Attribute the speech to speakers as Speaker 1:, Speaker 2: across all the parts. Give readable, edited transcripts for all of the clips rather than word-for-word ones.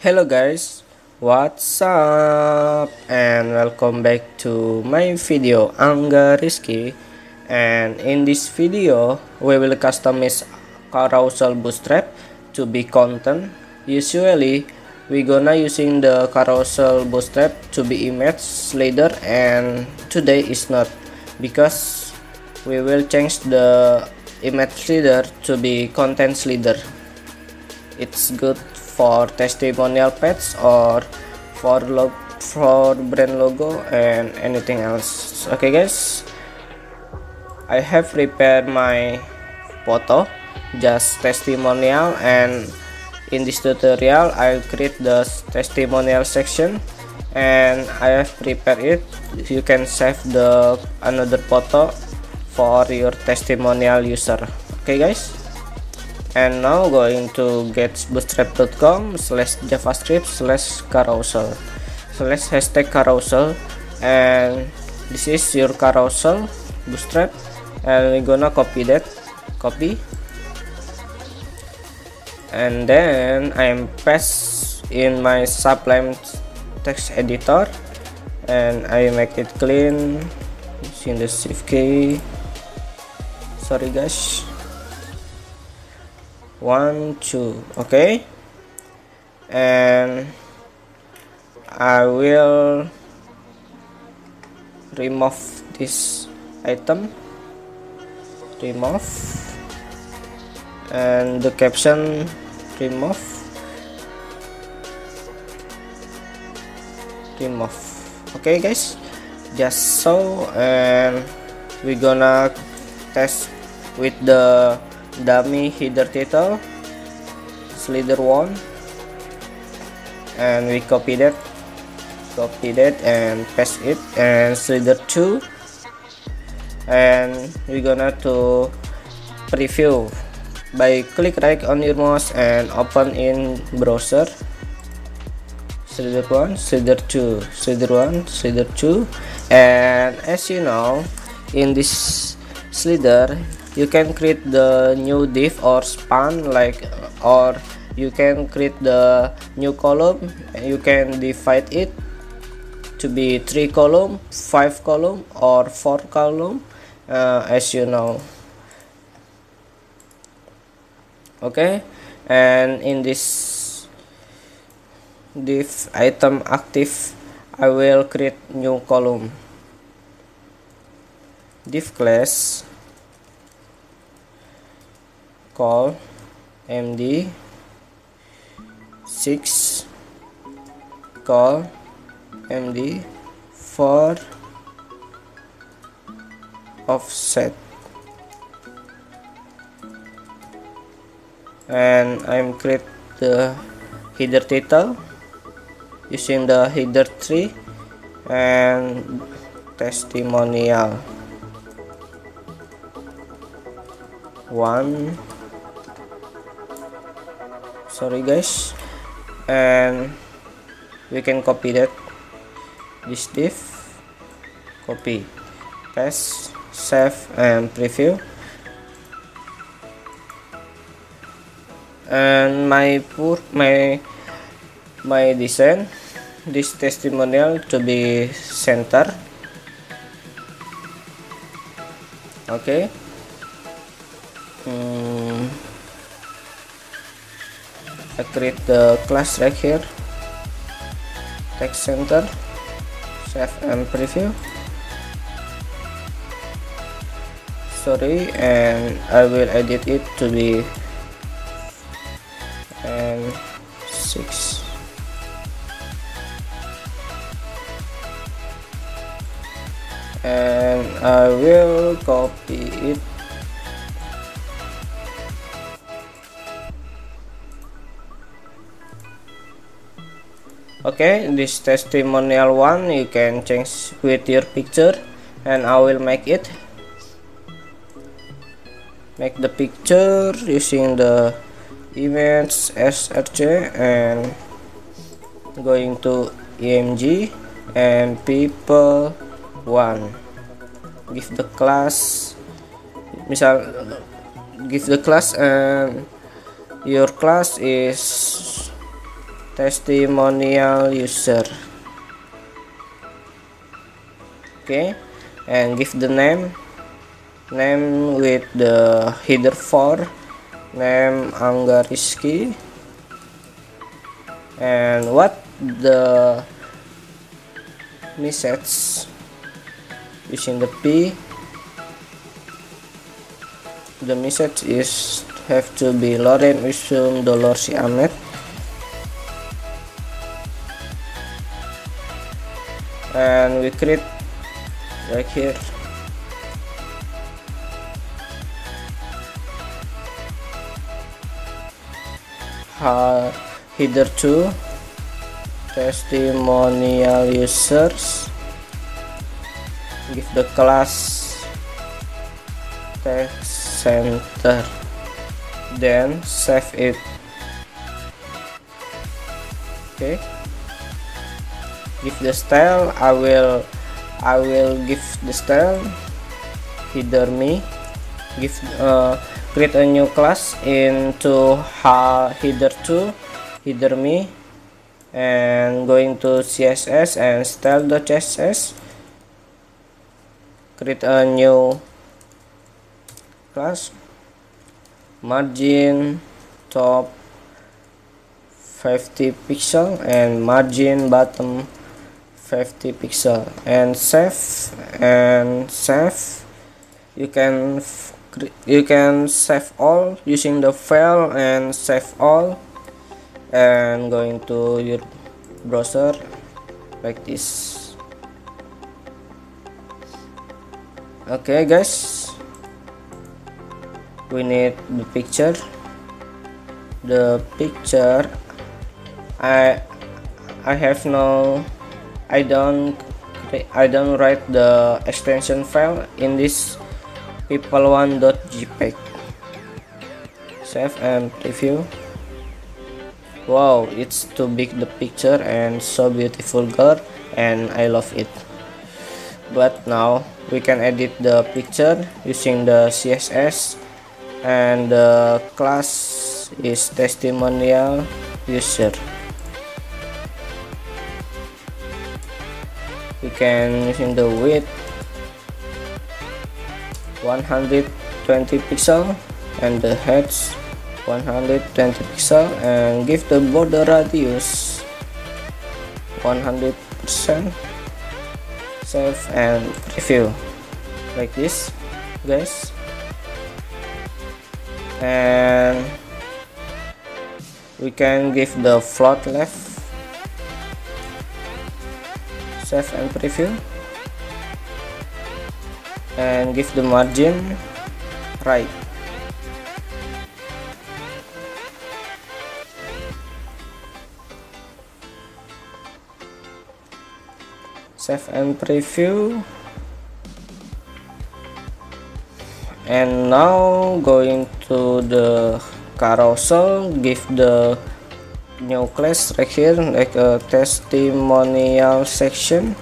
Speaker 1: Hello guys, what's up and welcome back to my video. Angga Rizky, and in this video we will customize carousel bootstrap to be content. Usually we gonna using the carousel bootstrap to be image slider, and today is not, because we will change the image slider to be content slider. It's good for testimonial page or for brand logo and anything else. Okay guys, I have prepared my photo, just testimonial, and in this tutorial I'll create the testimonial section and I have prepared it. You can save the another photo for your testimonial user. Okay guys, and now going to getbootstrap.com/javascript/carousel/hashtag carousel, and this is your carousel bootstrap, and we're gonna copy, and then I'm paste in my Sublime text editor, and I make it clean using the shift key. Sorry guys. 1 2. Okay, and I will remove this item, and the caption remove. Okay guys, just so, and we're gonna test with the dummy header title slider 1, and we copy that and paste it, and slider 2, and we're gonna to preview by click right on your mouse and open in browser. Slider 1, slider 2, slider 1, slider 2, and as you know, in this slider you can create the new div or span, or you can create the new column. You can divide it to be 3 column, 5 column, or 4 column, as you know. Okay, and in this div item active, I will create new column. Div class call md6 call md4 offset, and I'm create the header title using the header 3 and testimonial 1. Sorry guys, and we can copy this div, copy, paste, save, and preview. And my design this testimonial to be center. Okay, I create the class right here, text center, save and preview. Sorry, and I will edit it to be 6, and I will copy it. Okay, this testimonial 1 you can change with your picture, and I will make the picture using the image src, and going to img and people 1. Give the class, and your class is testimonial user. Okay, and give the name with the header for name Angga Rizky, and what the message using the P. The message is have to be Loren Usum Dolor Si Ahmed. And we create right here header to testimonial users, give the class text center, then save it. Okay, give the style. I will give the style header me. Give create a new class into header to header me, and going to CSS and style.css, create a new class, margin top 50 pixel and margin bottom 50 pixel, and save. You can save all using the file and save all, and going to your browser like this. Okay guys, we need the picture. I don't write the extension file in this people1.jpg. Save and preview. Wow, it's too big, the picture, and so beautiful girl, and I love it. But now we can edit the picture using the CSS, and the class is testimonial user. We can using the width 120 pixel and the heads 120 pixel, and give the border radius 100%. Save and preview like this guys, and we can give the float left. Save and preview, and give the margin right. Save and preview, and now going to the carousel, give the new class right here like a testimonial section,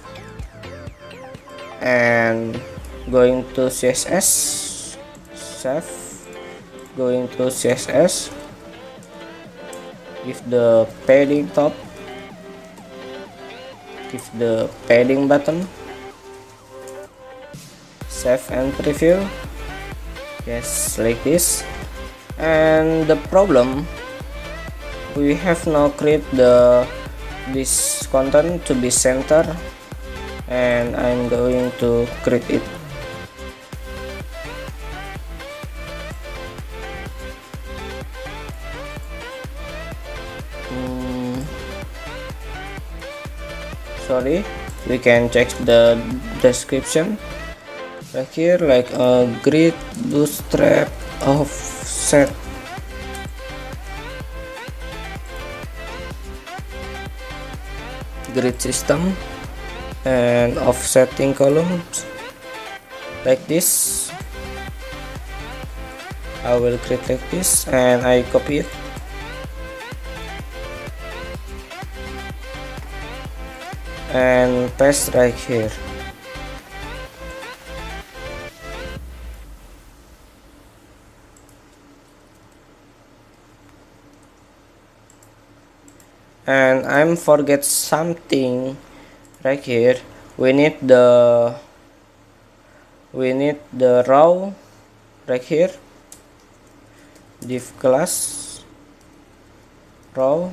Speaker 1: and going to CSS, save, going to CSS, give the padding top, give the padding button, save and preview. Yes, like this. And the problem, we have now create this content to be center, and I'm going to create it. Sorry, we can check the description right here, like a grid bootstrap offset. Grid system and offsetting columns like this. I will create like this, and I copy it, and paste right here. And I'm forget something right here. We need the row right here, div class row,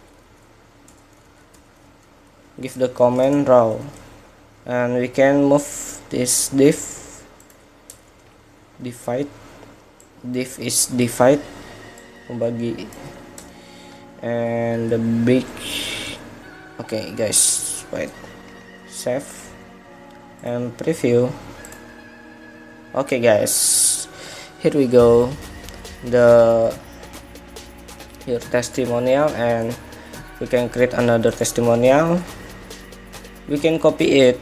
Speaker 1: give the comment row, and we can move this divide div is divide, membagi, and the big. Okay guys, wait, save and preview. Okay guys, here we go, your testimonial, and we can create another testimonial. We can copy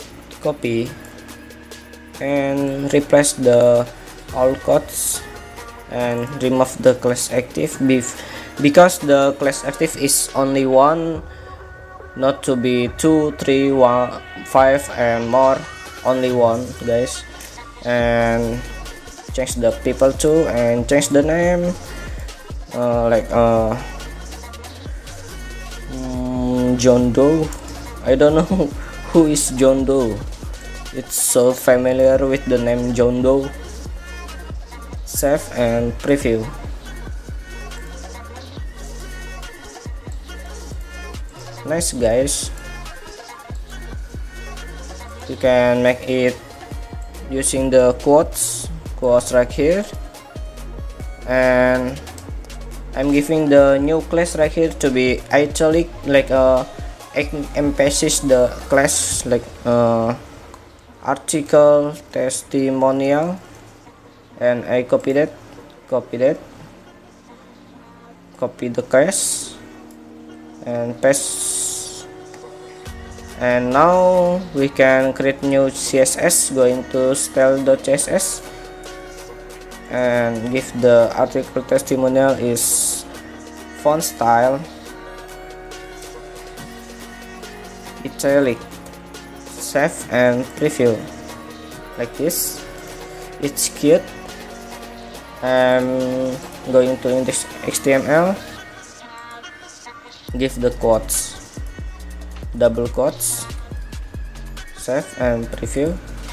Speaker 1: and replace the all codes and remove the class active because the class active is only one, not to be 2, 3, 1, 5 and more, only one guys. And change the people too, and change the name, John Doe. I don't know who is John Doe. It's so familiar with the name John Doe. Save and preview. Nice guys. You can make it using the quotes right here, and I'm giving the new class right here to be italic, like emphasis the class, like article testimonial, and I copy the class and paste. And now we can create new CSS, going to style.css, and give the article testimonial is font style italic. Save and preview like this. It's cute. I'm going to index HTML, give the quotes, double quotes, save and preview.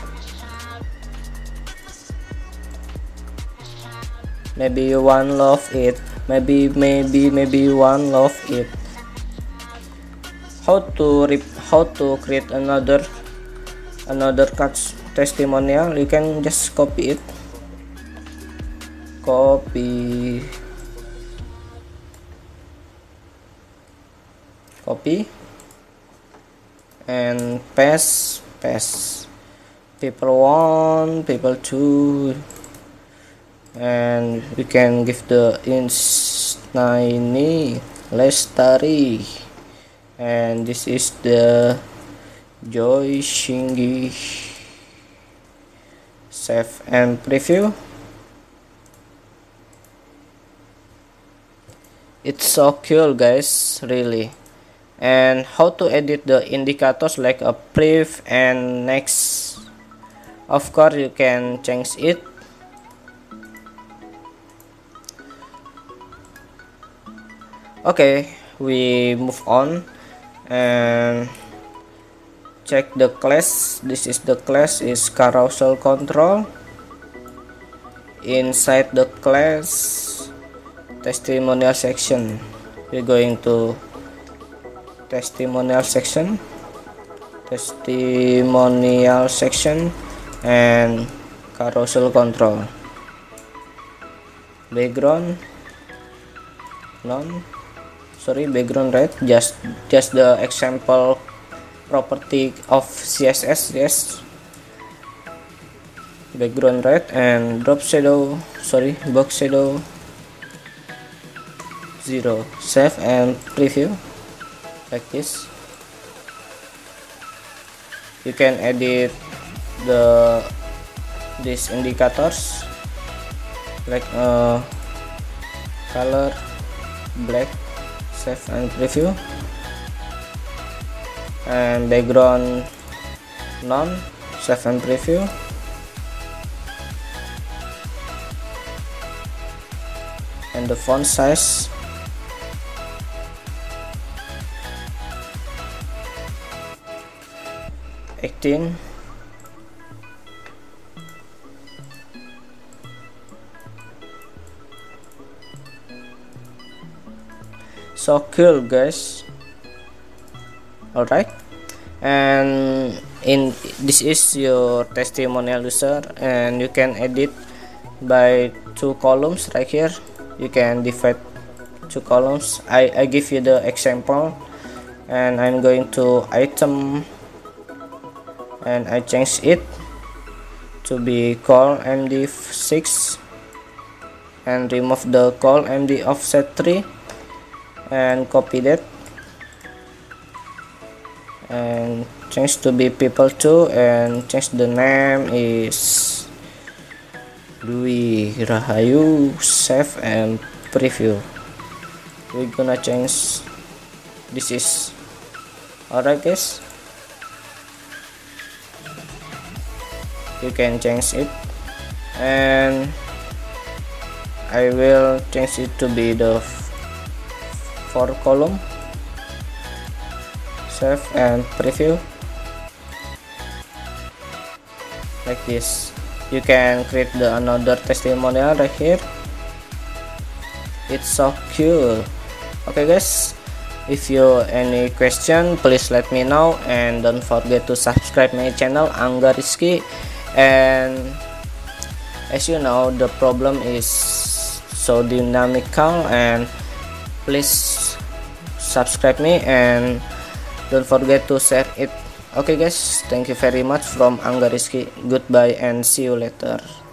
Speaker 1: Maybe you one love it, maybe you one love it. How to create another testimonial? You can just copy it, copy and paste. People 1, people 2, and we can give the Insnaini Lestari, and this is the Joy Shingi. Save and preview. It's so cool guys, really. And how to edit the indicators like a pref and next, of course you can change it. Okay, we move on and check the class. This is the class is carousel control. Inside the class testimonial section, we're going to testimonial section and carousel control. Background background red, just the example property of CSS. Yes, background red, and box shadow 0. Save and preview like this. You can edit these indicators like color black. Save and preview, and background none. Save and preview, and the font size 18. So cool, guys. Alright, and this is your testimonial user, and you can edit by 2 columns right here. You can divide 2 columns. I give you the example, and I'm going to item, and I change it to be call MD6 and remove the call MD offset 3 and copy that and change to be people 2 and change the name is Dwi Rahayu. Save and preview. We're gonna change this is. Alright, guys, you can change it, and I will change it to be the 4 column. Save and preview like this. You can create the another testimonial right here. It's so cool. Okay, guys, if you any question, please let me know, and don't forget to subscribe my channel Angga Rizky. And as you know, the problem is so dynamical, and please subscribe me and don't forget to share it. Okay, guys, thank you very much from Angga Rizky. Goodbye and see you later.